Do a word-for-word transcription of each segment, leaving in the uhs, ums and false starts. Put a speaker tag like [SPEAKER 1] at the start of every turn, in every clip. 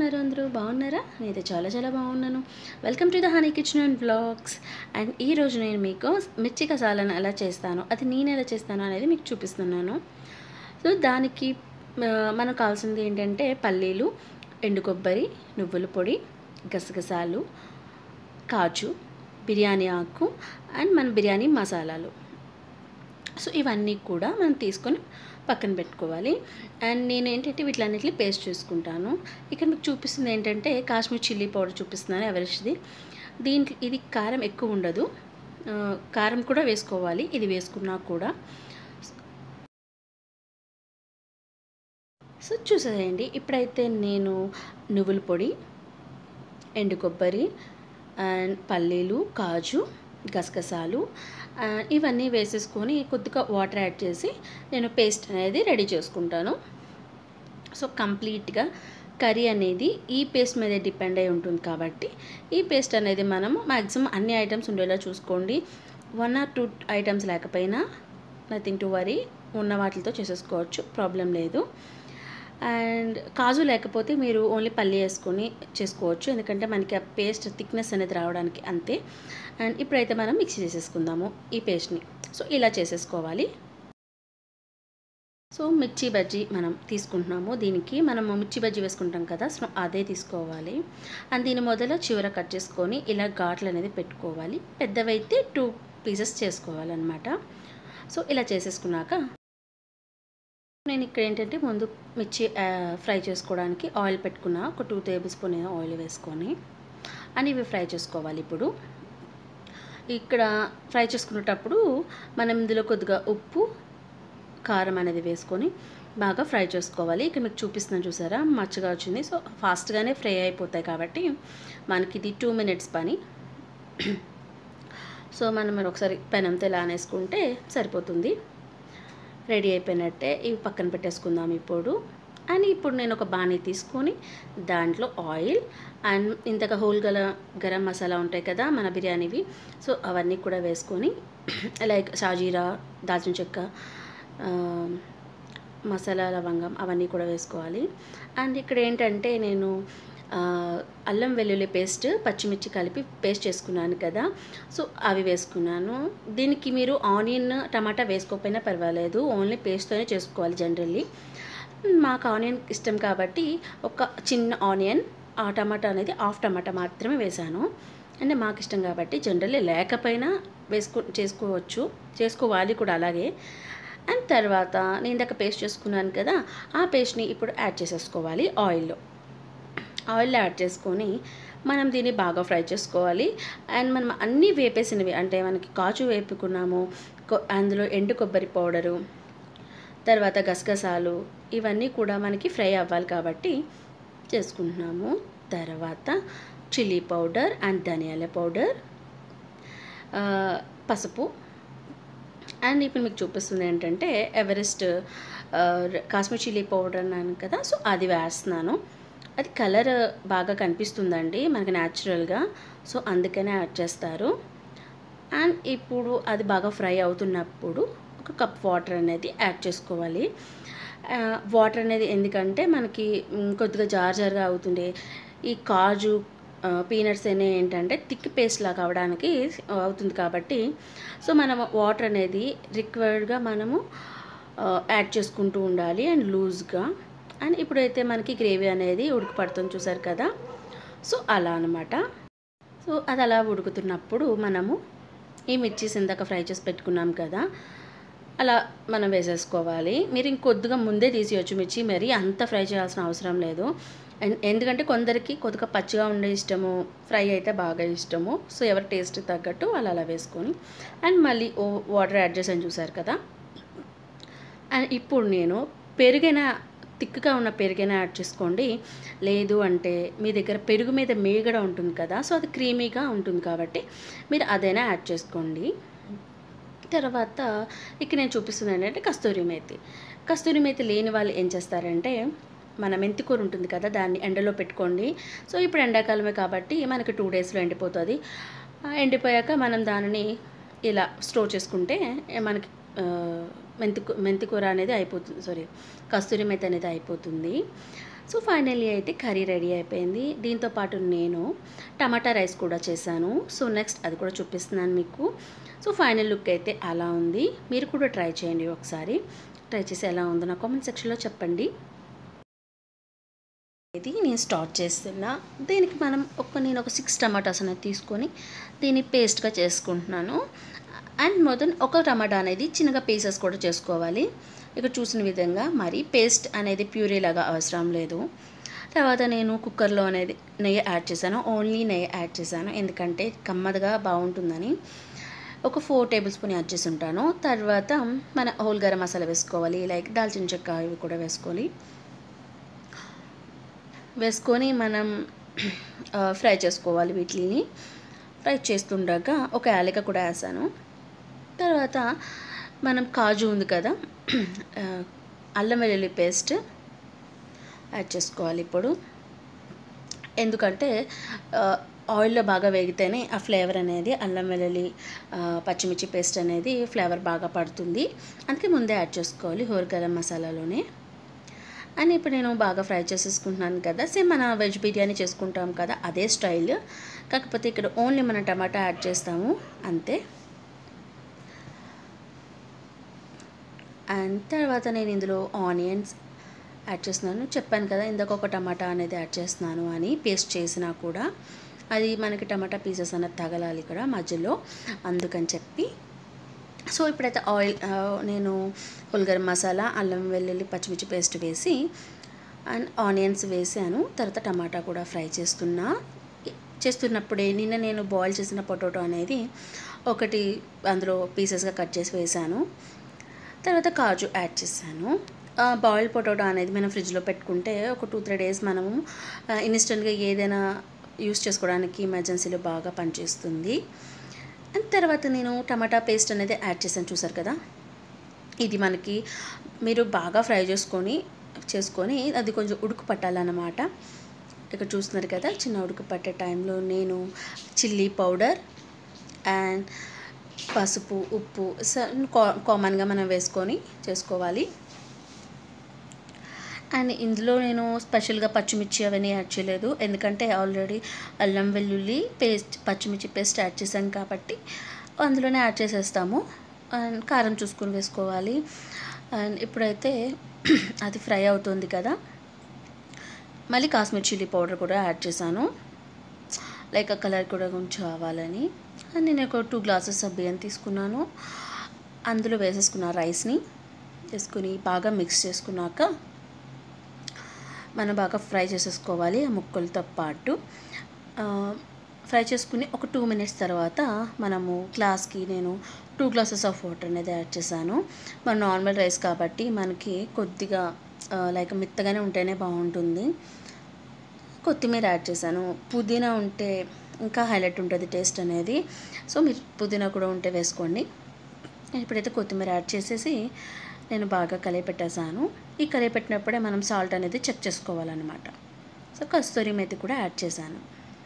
[SPEAKER 1] ఉన్నారు అందరూ బాగున్నారా? నేనైతే చాలా చాలా బాగున్నాను. Welcome to the honey kitchen and vlogs. And ఈరోజు నేను మీకు మిర్చి కసాలను ఎలా చేస్తాను, అది నేను ఎలా చేస్తాను అనేది మీకు చూపిస్తున్నాను. సో దానికి మనకు కావాల్సింది ఏంటంటే పల్లీలు, ఎండు కొబ్బరి, నువ్వుల పొడి, గసగసాలు, కాజు, బిర్యానీ ఆకు అండ్ మన బిర్యానీ మసాలాలు. సో ఇవన్నీ కూడా మనం తీసుకొని పక్కన పెట్టుకోవాలి. అండ్ నేను ఏంటంటే వీటిలన్నిటిని పేస్ట్ చేసుకుంటాను. ఇక్కడ మీకు చూపిస్తుంది ఏంటంటే కాశ్మీర్ చిల్లీ పౌడర్ చూపిస్తున్నాను, ఎవరెస్ట్ది. దీంట్లో ఇది కారం ఎక్కువ ఉండదు, కారం కూడా వేసుకోవాలి. ఇది వేసుకున్నా కూడా సో చూసేయండి. ఇప్పుడైతే నేను నువ్వుల పొడి, ఎండు కొబ్బరి అండ్ పల్లీలు, కాజు, గసగసాలు ఇవన్నీ వేసేసుకొని కొద్దిగా వాటర్ యాడ్ చేసి నేను పేస్ట్ అనేది రెడీ చేసుకుంటాను. సో కంప్లీట్గా కర్రీ అనేది ఈ పేస్ట్ మీద డిపెండ్ అయి ఉంటుంది కాబట్టి ఈ పేస్ట్ అనేది మనము మ్యాక్సిమం అన్ని ఐటమ్స్ ఉండేలా చూసుకోండి. వన్ ఆర్ టూ ఐటమ్స్ లేకపోయినా నథింగ్ టు వరీ, ఉన్న వాటితో చేసేసుకోవచ్చు, ప్రాబ్లం లేదు. అండ్ కాజు లేకపోతే మీరు ఓన్లీ పల్లి వేసుకొని చేసుకోవచ్చు, ఎందుకంటే మనకి ఆ పేస్ట్ థిక్నెస్ అనేది రావడానికి అంతే. అండ్ ఇప్పుడైతే మనం మిక్సీ చేసేసుకుందాము ఈ పేస్ట్ని. సో ఇలా చేసేసుకోవాలి. సో మిర్చి బజ్జీ మనం తీసుకుంటున్నాము. దీనికి మనము మిర్చి బజ్జీ వేసుకుంటాం కదా, సో అదే తీసుకోవాలి. అండ్ దీని మొదల చివర కట్ చేసుకొని ఇలా ఘాట్లు అనేది పెట్టుకోవాలి. పెద్దవైతే టూ పీసెస్ చేసుకోవాలన్నమాట. సో ఇలా చేసేసుకున్నాక నేను ఇక్కడ ఏంటంటే ముందు మిర్చి ఫ్రై చేసుకోవడానికి ఆయిల్ పెట్టుకున్న, ఒక టూ టేబుల్ స్పూన్ ఆయిల్ వేసుకొని అని ఇవి ఫ్రై చేసుకోవాలి. ఇప్పుడు ఇక్కడ ఫ్రై చేసుకునేటప్పుడు మనం ఇందులో కొద్దిగా ఉప్పు, కారం అనేది వేసుకొని బాగా ఫ్రై చేసుకోవాలి. ఇక్కడ మీకు చూపిస్తున్నాను, చూసారా మచ్చగా వచ్చింది. సో ఫాస్ట్గానే ఫ్రై అయిపోతాయి కాబట్టి మనకి ఇది టూ మినిట్స్ పని. సో మనం ఒకసారి పెనంతో ఇలా అనేసుకుంటే సరిపోతుంది, రెడీ అయిపోయినట్టే. ఇవి పక్కన పెట్టేసుకుందాం ఇప్పుడు. అండ్ ఇప్పుడు నేను ఒక బాణీ తీసుకొని దాంట్లో ఆయిల్ అండ్ ఇంతగా హోల్ గల గరం మసాలా ఉంటాయి కదా మన బిర్యానీవి, సో అవన్నీ కూడా వేసుకొని లైక్ షాజీరా, దాల్చిన చెక్క, మసాలా, లవంగం అవన్నీ కూడా వేసుకోవాలి. అండ్ ఇక్కడ ఏంటంటే నేను అల్లం వెల్లుల్లి పేస్ట్, పచ్చిమిర్చి కలిపి పేస్ట్ చేసుకున్నాను కదా, సో అవి వేసుకున్నాను. దీనికి మీరు ఆనియన్, టమాటా వేసుకోకపోయినా పర్వాలేదు, ఓన్లీ పేస్ట్తోనే చేసుకోవాలి జనరల్లీ. మాకు ఆనియన్ ఇష్టం కాబట్టి ఒక చిన్న ఆనియన్, ఆ టమాటా అనేది హాఫ్ టమాటా మాత్రమే వేసాను. అంటే మాకు ఇష్టం కాబట్టి జనరల్లీ లేకపోయినా వేసుకో చేసుకోవచ్చు చేసుకోవాలి కూడా అలాగే. అండ్ తర్వాత నేను ఇందాక పేస్ట్ చేసుకున్నాను కదా, ఆ పేస్ట్ని ఇప్పుడు యాడ్ చేసేసుకోవాలి ఆయిల్లో. ఆయిల్ యాడ్ చేసుకొని మనం దీన్ని బాగా ఫ్రై చేసుకోవాలి. అండ్ మనం అన్నీ వేపేసినవి అంటే మనకి కాజు వేపుకున్నాము, అందులో ఎండు కొబ్బరి పౌడరు, తర్వాత గసగసాలు ఇవన్నీ కూడా మనకి ఫ్రై అవ్వాలి కాబట్టి చేసుకుంటున్నాము. తర్వాత చిల్లీ పౌడర్ అండ్ ధనియాల పౌడర్, పసుపు. అండ్ ఇప్పుడు మీకు చూపిస్తుంది ఏంటంటే ఎవరెస్ట్ కాశ్మీర్ చిల్లీ పౌడర్ అన్నాను కదా, సో అది వేస్తున్నాను. అది కలర్ బాగా కనిపిస్తుందండి మనకి న్యాచురల్గా, సో అందుకనే యాడ్ చేస్తారు. అండ్ ఇప్పుడు అది బాగా ఫ్రై అవుతున్నప్పుడు ఒక కప్ వాటర్ అనేది యాడ్ చేసుకోవాలి. వాటర్ అనేది ఎందుకంటే మనకి కొద్దిగా జార్ జారుగా అవుతుండే ఈ కాజు, పీనట్స్ అనేవి ఏంటంటే థిక్ పేస్ట్ లాగా అవడానికి అవుతుంది కాబట్టి సో మనం వాటర్ అనేది రిక్వైర్డ్గా మనము యాడ్ చేసుకుంటూ ఉండాలి అండ్ లూజ్గా. అండ్ ఇప్పుడైతే మనకి గ్రేవీ అనేది ఉడకపడుతుంది, చూసారు కదా, సో అలా అనమాట. సో అది అలా ఉడుకుతున్నప్పుడు మనము ఈ మిర్చీస్ ఇందాక ఫ్రై చేసి పెట్టుకున్నాం కదా, అలా మనం వేసేసుకోవాలి. మీరు ఇంకొద్దిగా ముందే తీసేయచ్చు మిర్చి, మరి అంత ఫ్రై చేయాల్సిన అవసరం లేదు. అండ్ ఎందుకంటే కొందరికి కొద్దిగా పచ్చిగా ఉండే ఇష్టము, ఫ్రై అయితే బాగా ఇష్టము. సో ఎవరి టేస్ట్ తగ్గట్టు అలా అలా వేసుకొని అండ్ మళ్ళీ ఓ వాటర్ యాడ్ చేసాను, చూసారు కదా. అండ్ ఇప్పుడు నేను పెరుగైనా, థిక్గా ఉన్న పెరుగైనా యాడ్ చేసుకోండి, లేదు అంటే మీ దగ్గర పెరుగు మీద మీగడ ఉంటుంది కదా, సో అది క్రీమీగా ఉంటుంది కాబట్టి మీరు అదైనా యాడ్ చేసుకోండి. తర్వాత ఇక్కడ నేను చూపిస్తున్నాను ఏంటంటే కస్తూరి మేతి. కస్తూరి మేతి లేని వాళ్ళు ఏం చేస్తారంటే మన మెంతికూర ఉంటుంది కదా, దాన్ని ఎండలో పెట్టుకోండి. సో ఇప్పుడు ఎండాకాలమే కాబట్టి మనకి టూ డేస్లో ఎండిపోతుంది. ఎండిపోయాక మనం దానిని ఇలా స్టోర్ చేసుకుంటే మనకి మెంతి మెంతికూర అనేది అయిపోతుంది, సారీ కస్తూరి మేతి అనేది అయిపోతుంది. సో ఫైనల్లీ అయితే కర్రీ రెడీ అయిపోయింది. దీంతో పాటు నేను టమాటా రైస్ కూడా చేశాను. సో నెక్స్ట్ అది కూడా చూపిస్తున్నాను మీకు. సో ఫైనల్ లుక్ అయితే అలా ఉంది. మీరు కూడా ట్రై చేయండి ఒకసారి. ట్రై చేసి ఎలా ఉందో నా కామెంట్ సెక్షన్లో చెప్పండి. ఇది నేను స్టార్ట్ చేస్తున్నా. దీనికి మనం ఒక నేను ఒక సిక్స్ టమాటాస్ అనేది తీసుకొని దీన్ని పేస్ట్గా చేసుకుంటున్నాను. అండ్ మొదలు ఒక టమాటా అనేది చిన్నగా పీసెస్ కూడా చేసుకోవాలి. ఇక్కడ చూసిన విధంగా మరి పేస్ట్ అనేది ప్యూరీ లాగా అవసరం లేదు. తర్వాత నేను కుక్కర్లో అనేది నెయ్యి యాడ్ చేశాను. ఓన్లీ నెయ్యి యాడ్ చేశాను ఎందుకంటే కమ్మదగా బాగుంటుందని. ఒక ఫోర్ టేబుల్ స్పూన్ యాడ్ చేసి ఉంటాను. తర్వాత మన హోల్ గరం మసాలా వేసుకోవాలి. లైక్ దాల్చిన చెక్క ఇవి కూడా వేసుకోవాలి. వేసుకొని మనం ఫ్రై చేసుకోవాలి. వీటిని ఫ్రై చేస్తుండగా ఒక యాలక కూడా వేసాను. తర్వాత మనం కాజు ఉంది కదా, అల్లం వెల్లుల్లి పేస్ట్ యాడ్ చేసుకోవాలి ఇప్పుడు. ఎందుకంటే ఆయిల్లో బాగా వేగితేనే ఆ ఫ్లేవర్ అనేది అల్లం వెల్లుల్లి పచ్చిమిర్చి పేస్ట్ అనేది ఫ్లేవర్ బాగా పడుతుంది. అందుకే ముందే యాడ్ చేసుకోవాలి హోల్ గరం మసాలాలోనే. అండ్ ఇప్పుడు నేను బాగా ఫ్రై చేసేసుకుంటున్నాను కదా, సేమ్ మన వెజ్ బిర్యానీ చేసుకుంటాం కదా అదే స్టైల్, కాకపోతే ఇక్కడ ఓన్లీ మనం టమాటా యాడ్ చేస్తాము అంతే. అండ్ తర్వాత నేను ఇందులో ఆనియన్స్ యాడ్ చేస్తున్నాను. చెప్పాను కదా ఇందాక ఒక టమాటా అనేది యాడ్ చేస్తున్నాను అని, పేస్ట్ చేసినా కూడా అది మనకి టమాటా పీసెస్ అనేది తగలాలి ఇక్కడ మధ్యలో, అందుకని చెప్పి. సో ఇప్పుడైతే ఆయిల్ నేను హోల్ గరం మసాలా, అల్లం వెల్లుల్లి పచ్చిమిర్చి పేస్ట్ వేసి అండ్ ఆనియన్స్ వేసాను. తర్వాత టమాటా కూడా ఫ్రై చేస్తున్నా. చేస్తున్నప్పుడే నిన్న నేను బాయిల్ చేసిన పొటాటో అనేది ఒకటి అందులో పీసెస్గా కట్ చేసి వేసాను. తర్వాత కాజు యాడ్ చేశాను. బాయిల్డ్ పొటాటో అనేది మనం ఫ్రిడ్జ్లో పెట్టుకుంటే ఒక టూ త్రీ డేస్ మనము ఇన్స్టెంట్గా ఏదైనా యూస్ చేసుకోవడానికి ఎమర్జెన్సీలో బాగా పనిచేస్తుంది. అండ్ తర్వాత నేను టమాటా పేస్ట్ అనేది యాడ్ చేశాను. చూసారు కదా, ఇది మనకి మీరు బాగా ఫ్రై చేసుకొని చేసుకొని అది కొంచెం ఉడుకు పట్టాలన్నమాట. ఇక్కడ చూస్తున్నారు కదా, చిన్న ఉడుకు పట్టే టైంలో నేను చిల్లీ పౌడర్ అండ్ పసుపు, ఉప్పు కామన్గా మనం వేసుకొని చేసుకోవాలి. అండ్ ఇందులో నేను స్పెషల్గా పచ్చిమిర్చి అవన్నీ యాడ్ చేయలేదు, ఎందుకంటే ఆల్రెడీ అల్లం వెల్లుల్లి పేస్ట్ పచ్చిమిర్చి పేస్ట్ యాడ్ చేశాను కాబట్టి అందులోనే యాడ్ చేసేస్తాము. అండ్ కారం చూసుకొని వేసుకోవాలి. అండ్ ఇప్పుడైతే అది ఫ్రై అవుతుంది కదా, మళ్ళీ కాశ్మీర్ చిల్లీ పౌడర్ కూడా యాడ్ చేశాను, లైక్ ఆ కలర్ కూడా కొంచెం కావాలని. అండ్ నేను ఒక టూ గ్లాసెస్ ఆఫ్ బియ్యం తీసుకున్నాను, అందులో వేసేసుకున్న రైస్ని వేసుకుని బాగా మిక్స్ చేసుకున్నాక మనం బాగా ఫ్రై చేసేసుకోవాలి ఆ ముక్కలతో పాటు. ఫ్రై చేసుకుని ఒక టూ మినిట్స్ తర్వాత మనము గ్లాస్కి నేను టూ గ్లాసెస్ ఆఫ్ వాటర్ అనేది యాడ్ చేశాను. మన నార్మల్ రైస్ కాబట్టి మనకి కొద్దిగా లైక్ మెత్తగానే ఉంటేనే బాగుంటుంది. కొత్తిమీర యాడ్ చేశాను. పుదీనా ఉంటే ఇంకా హైలైట్ ఉంటుంది టేస్ట్ అనేది, సో మీరు పుదీనా కూడా ఉంటే వేసుకోండి. ఇప్పుడైతే కొత్తిమీర యాడ్ చేసేసి నేను బాగా కలిపెట్టేసాను. ఈ కలిపెట్టినప్పుడే మనం సాల్ట్ అనేది చెక్ చేసుకోవాలన్నమాట. సో కస్తూరి మేతి కూడా యాడ్ చేశాను.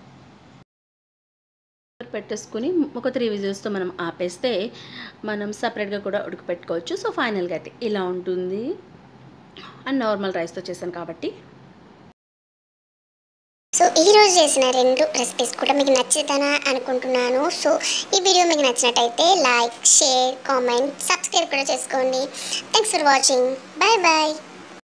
[SPEAKER 1] పెట్టేసుకుని ఒక త్రీ విజిల్స్తో మనం ఆపేస్తే మనం సపరేట్గా కూడా ఉడకపెట్టుకోవచ్చు. సో ఫైనల్గా అయితే ఇలా ఉంటుంది. అండ్ నార్మల్ రైస్తో చేశాను కాబట్టి.
[SPEAKER 2] సో ఈరోజు చేసిన రెండు రెసిపీస్ కూడా మీకు నచ్చుతానా అనుకుంటున్నాను. సో ఈ వీడియో మీకు నచ్చినట్టయితే లైక్, షేర్, కామెంట్, సబ్స్క్రైబ్ కూడా చేసుకోండి. Thanks for watching. Bye bye.